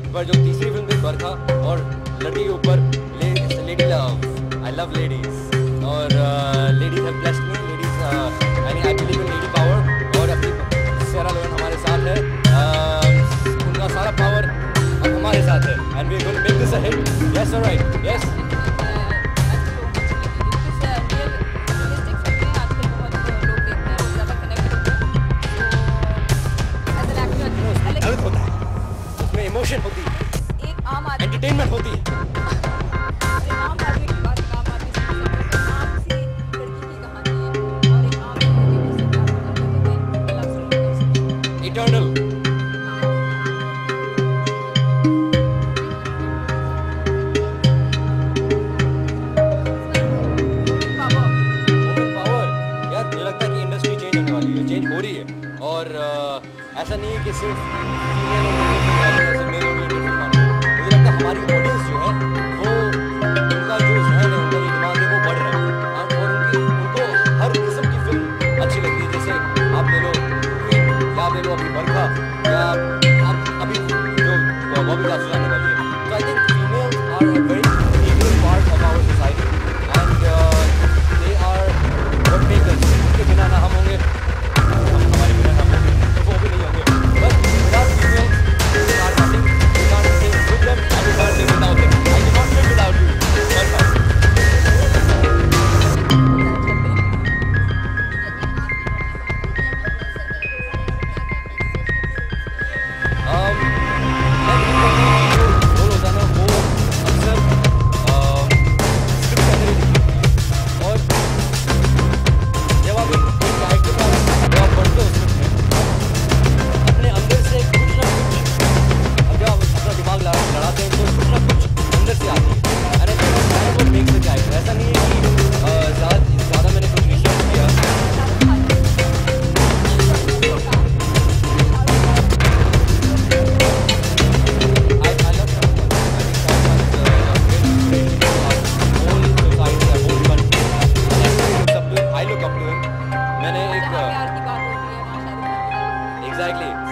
पर जो तीसरी फिल्म थी बरखा और लड़की के ऊपर lady love, I love ladies और ladies have blessed me, ladies I believe in lady power और अपनी सेरा लोन हमारे साथ है, उनका सारा पावर अब हमारे साथ है and we are going to make this a hit. Yes alright, yes. Emotion होती है, एक आम आदमी एंटरटेनमेंट होती है। आम आदमी की बात, आम आदमी से आम सी लड़की की कहानी है और एक आम लड़की से प्यार करते हैं, लव स्टोरी इटर्नल। पावर यार, मुझे लगता है कि इंडस्ट्री चेंज होने वाली है, चेंज हो रही है और ऐसा नहीं है कि सिर्फ फीमेल और मेल और मुझे लगता है हमारी ऑडियंस जो है वो उनका जो जहन है, उनका जो दिमाग है वो बढ़ रहा है और उनको हर किस्म की फिल्म अच्छी लगती है। जैसे आप ले लो क्वीन या आप ले लो अभी बरखा या आप अभी जो बॉबी जासूस आने वाली है। तो I think females are a very integral part of our society and they are what make us. उनके बिना ना हम होंगे, हमारे बिना ना होंगे, तो वो भी नहीं होंगे। But without females we are nothing, we can't live with them and we can't live without them. I cannot live without you. Exactly.